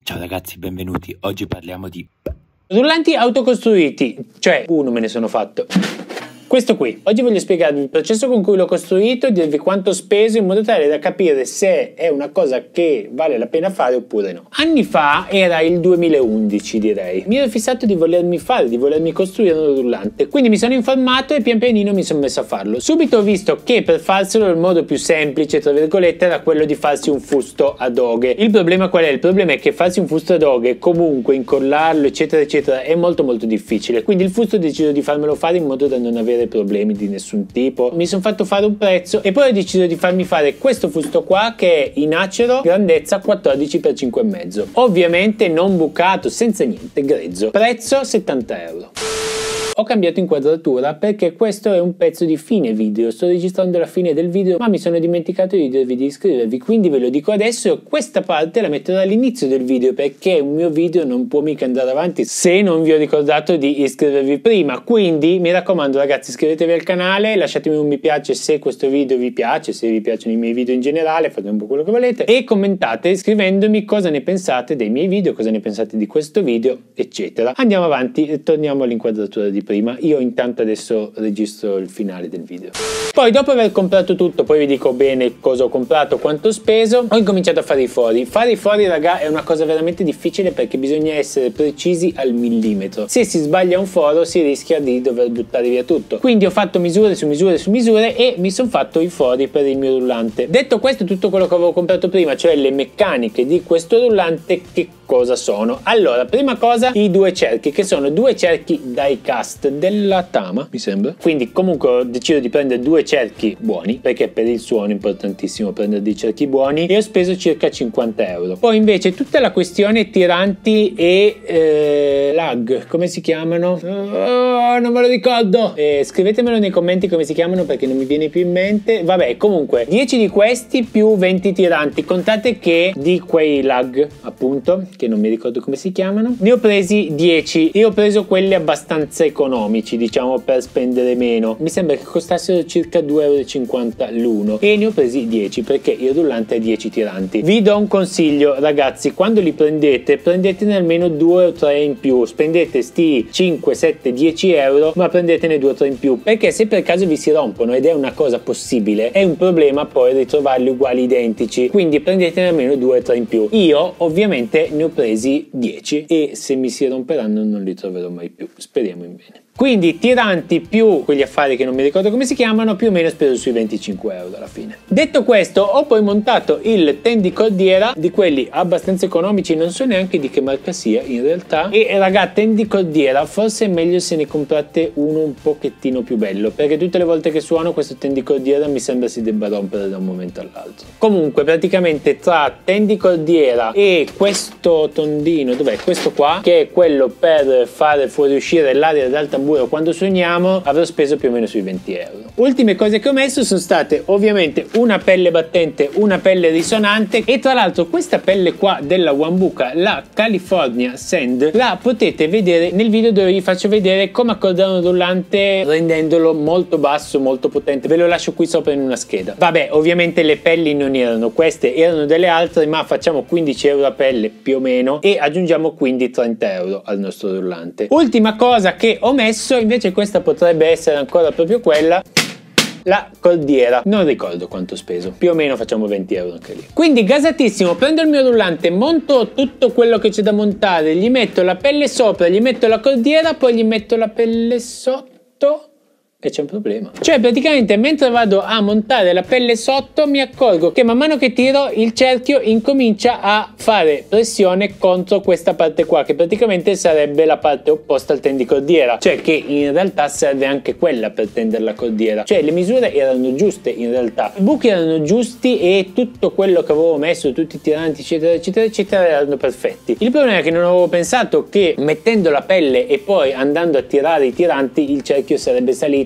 Ciao ragazzi, benvenuti. Oggi parliamo di rullanti autocostruiti, cioè uno me ne sono fatto. Questo qui. Oggi voglio spiegarvi il processo con cui l'ho costruito e dirvi quanto ho speso in modo tale da capire se è una cosa che vale la pena fare oppure no. Anni fa, era il 2011 direi, mi ero fissato di volermi costruire un rullante, quindi mi sono informato e pian pianino mi sono messo a farlo. Subito ho visto che per farselo il modo più semplice, tra virgolette, era quello di farsi un fusto a doghe. Il problema qual è? Il problema è che farsi un fusto a doghe, comunque incollarlo eccetera eccetera, è molto difficile, quindi il fusto ho deciso di farmelo fare in modo da non avere problemi di nessun tipo. Mi sono fatto fare un prezzo e poi ho deciso di farmi fare questo fusto qua che è in acero, grandezza 14 x 5,5, ovviamente non bucato, senza niente, grezzo. Prezzo 70 euro. Ho cambiato inquadratura perché questo è un pezzo di fine video, sto registrando la fine del video ma mi sono dimenticato di dirvi di iscrivervi, quindi ve lo dico adesso. Questa parte la metterò all'inizio del video perché un mio video non può mica andare avanti se non vi ho ricordato di iscrivervi prima, quindi mi raccomando ragazzi, iscrivetevi al canale, lasciatemi un mi piace se questo video vi piace, se vi piacciono i miei video in generale, fate un po' quello che volete e commentate scrivendomi cosa ne pensate dei miei video, cosa ne pensate di questo video eccetera. Andiamo avanti e torniamo all'inquadratura di prima. Io intanto adesso registro il finale del video. Poi dopo aver comprato tutto, poi vi dico bene cosa ho comprato, quanto ho speso, ho incominciato a fare i fori. Fare i fori raga è una cosa veramente difficile perché bisogna essere precisi al millimetro. Se si sbaglia un foro si rischia di dover buttare via tutto. Quindi ho fatto misure su misure su misure e mi sono fatto i fori per il mio rullante. Detto questo, tutto quello che avevo comprato prima, cioè le meccaniche di questo rullante, che cosa sono? Allora, prima cosa, i due cerchi, che sono due cerchi die cast della Tama, mi sembra. Quindi comunque ho deciso di prendere due cerchi buoni, perché per il suono è importantissimo prendere dei cerchi buoni, e ho speso circa 50 euro. Poi invece tutta la questione tiranti e lag, come si chiamano? Non me lo ricordo. Scrivetemelo nei commenti come si chiamano perché non mi viene più in mente. Vabbè, comunque 10 di questi più 20 tiranti. Contate che di quei lag, appunto, che non mi ricordo come si chiamano, ne ho presi 10 e ho preso quelli abbastanza economici, diciamo, per spendere meno. Mi sembra che costassero circa 2,50 euro l'uno e ne ho presi 10 perché il rullante ha 10 tiranti. Vi do un consiglio ragazzi, quando li prendetene almeno 2 o 3 in più, spendete sti 5, 7, 10 euro ma prendetene 2 o 3 in più, perché se per caso vi si rompono, ed è una cosa possibile, è un problema poi ritrovarli uguali identici, quindi prendetene almeno 2 o 3 in più. Io ovviamente ne ho presi 10 e se mi si romperanno non li troverò mai più, speriamo in bene. Quindi tiranti più quegli affari che non mi ricordo come si chiamano, più o meno speso sui 25 euro alla fine. Detto questo, ho poi montato il tendicordiera, di quelli abbastanza economici, non so neanche di che marca sia in realtà, e raga, tendicordiera forse è meglio se ne comprate uno un pochettino più bello, perché tutte le volte che suono questo tendicordiera mi sembra si debba rompere da un momento all'altro. Comunque praticamente tra tendicordiera e questo tondino, dov'è? Questo qua, che è quello per fare fuoriuscire l'aria dal tamburo quando suoniamo, avrò speso più o meno sui 20 euro. Ultime cose che ho messo sono state ovviamente una pelle battente, una pelle risonante e tra l'altro questa pelle qua della Wambuka, la California Sand, la potete vedere nel video dove vi faccio vedere come accordare un rullante rendendolo molto basso, molto potente. Ve lo lascio qui sopra in una scheda. Vabbè, ovviamente le pelli non erano queste, erano delle altre, ma facciamo 15 euro a pelle più o meno e aggiungiamo quindi 30 euro al nostro rullante. Ultima cosa che ho messo, invece questa potrebbe essere ancora proprio quella, la cordiera. Non ricordo quanto ho speso, più o meno facciamo 20 euro anche lì. Quindi gasatissimo, prendo il mio rullante, monto tutto quello che c'è da montare, gli metto la pelle sopra, gli metto la cordiera, poi gli metto la pelle sotto e c'è un problema. Cioè praticamente mentre vado a montare la pelle sotto mi accorgo che man mano che tiro il cerchio incomincia a fare pressione contro questa parte qua, che praticamente sarebbe la parte opposta al tendicordiera, cioè che in realtà serve anche quella per tendere la cordiera. Cioè le misure erano giuste in realtà, i buchi erano giusti e tutto quello che avevo messo, tutti i tiranti eccetera eccetera eccetera erano perfetti. Il problema è che non avevo pensato che mettendo la pelle e poi andando a tirare i tiranti il cerchio sarebbe salito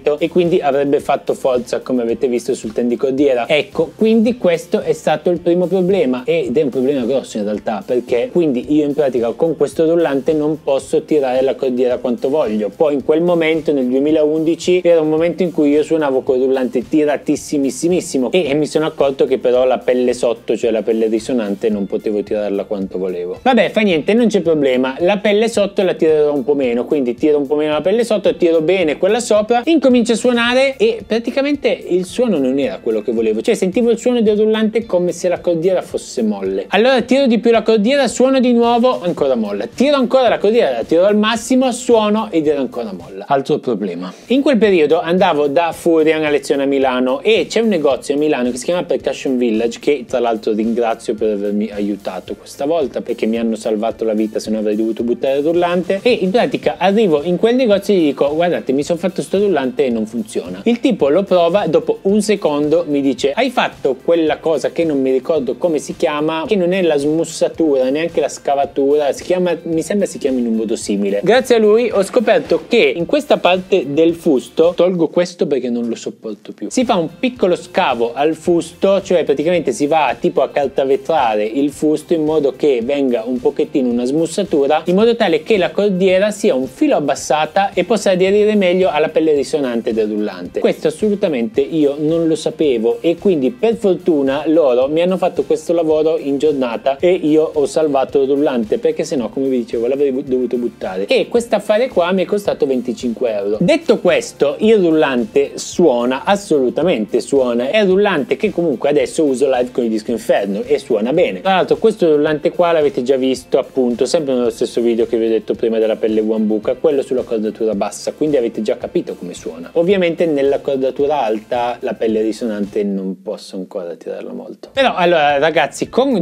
movimento e quindi avrebbe fatto forza, come avete visto sul tendicordiera. Ecco, quindi questo è stato il primo problema, ed è un problema grosso in realtà, perché quindi io in pratica con questo rullante non posso tirare la cordiera quanto voglio. Poi in quel momento, nel 2011, era un momento in cui io suonavo con il rullante tiratissimissimo e mi sono accorto che però la pelle sotto, cioè la pelle risonante, non potevo tirarla quanto volevo. Vabbè, fa niente, non c'è problema, la pelle sotto la tirerò un po' meno, quindi tiro un po' meno la pelle sotto, tiro bene quella sopra, incomincio a suonare e praticamente il suono non era quello che volevo, cioè sentivo il suono del rullante come se la cordiera fosse molle. Allora tiro di più la cordiera, suono di nuovo, ancora molla, tiro ancora la cordiera, la tiro al massimo, suono ed era ancora molla. Altro problema. In quel periodo andavo da Furian a lezione a Milano e c'è un negozio a Milano che si chiama Percussion Village, che tra l'altro ringrazio per avermi aiutato questa volta, perché mi hanno salvato la vita, se no avrei dovuto buttare il rullante. E in pratica arrivo in quel negozio e gli dico: guardate, mi sono fatto sto rullante e non funziona. Il tipo lo prova, dopo un secondo mi dice: hai fatto quella cosa che non mi ricordo come si chiama, che non è la smussatura, neanche la scavatura, si chiama, mi sembra si chiami in un modo simile. Grazie a lui ho scoperto che in questa parte del fusto, tolgo questo perché non lo sopporto più, si fa un piccolo scavo al fusto, cioè praticamente si va tipo a cartavetrare il fusto in modo che venga un pochettino una smussatura, in modo tale che la cordiera sia un filo abbassata e possa aderire meglio alla pelle risonante del rullante. Questo assolutamente io non lo sapevo e quindi per fortuna loro mi hanno fatto questo lavoro in giornata e io ho salvato il rullante, perché sennò, come vi dicevo, l'avrei dovuto buttare. E questo affare qua mi è costato 25 euro. Detto questo, il rullante suona, assolutamente suona, è un rullante che comunque adesso uso live con il Disco Inferno e suona bene. Tra l'altro questo rullante qua l'avete già visto appunto sempre nello stesso video che vi ho detto prima della pelle Wambuka, quello sulla cordatura bassa, quindi avete già capito come suona. Ovviamente nella cordatura alta la pelle risonante non posso ancora tirarla molto. Però allora ragazzi, con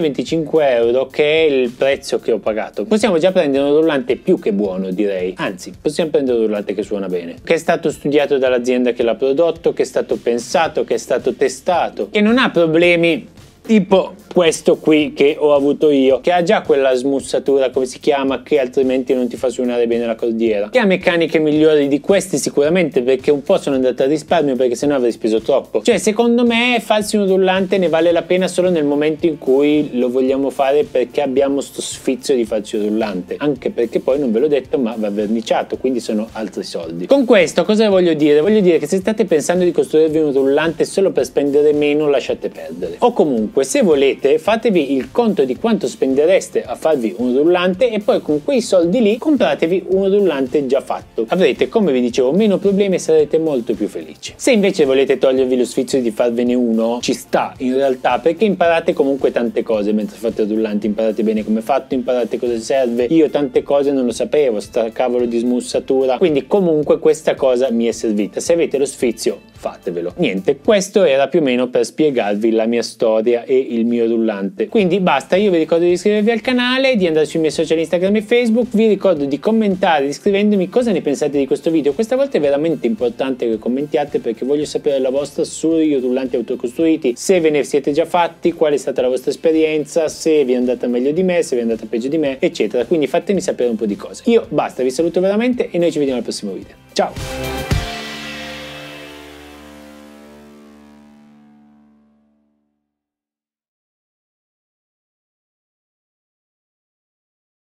225 euro, che è il prezzo che ho pagato, possiamo già prendere un rullante più che buono, direi. Anzi, possiamo prendere un rullante che suona bene, che è stato studiato dall'azienda che l'ha prodotto, che è stato pensato, che è stato testato, che non ha problemi tipo questo qui che ho avuto io, che ha già quella smussatura, come si chiama, che altrimenti non ti fa suonare bene la cordiera, che ha meccaniche migliori di questi sicuramente, perché un po' sono andato a risparmio, perché sennò avrei speso troppo. Cioè secondo me farsi un rullante ne vale la pena solo nel momento in cui lo vogliamo fare, perché abbiamo sto sfizio di farci un rullante, anche perché poi non ve l'ho detto ma va verniciato, quindi sono altri soldi. Con questo cosa voglio dire? Voglio dire che se state pensando di costruirvi un rullante solo per spendere meno, lasciate perdere. O comunque, se volete, fatevi il conto di quanto spendereste a farvi un rullante e poi con quei soldi lì compratevi un rullante già fatto. Avrete, come vi dicevo, meno problemi e sarete molto più felici. Se invece volete togliervi lo sfizio di farvene uno, ci sta in realtà, perché imparate comunque tante cose mentre fate il rullante, imparate bene come è fatto, imparate cosa serve. Io tante cose non lo sapevo, sta cavolo di smussatura, quindi comunque questa cosa mi è servita. Se avete lo sfizio, fatevelo. Niente, questo era più o meno per spiegarvi la mia storia e il mio rullante. Quindi basta, io vi ricordo di iscrivervi al canale, di andare sui miei social Instagram e Facebook, vi ricordo di commentare scrivendomi cosa ne pensate di questo video. Questa volta è veramente importante che commentiate, perché voglio sapere la vostra sui rullanti autocostruiti, se ve ne siete già fatti, qual è stata la vostra esperienza, se vi è andata meglio di me, se vi è andata peggio di me, eccetera. Quindi fatemi sapere un po' di cose. Io basta, vi saluto veramente e noi ci vediamo al prossimo video. Ciao!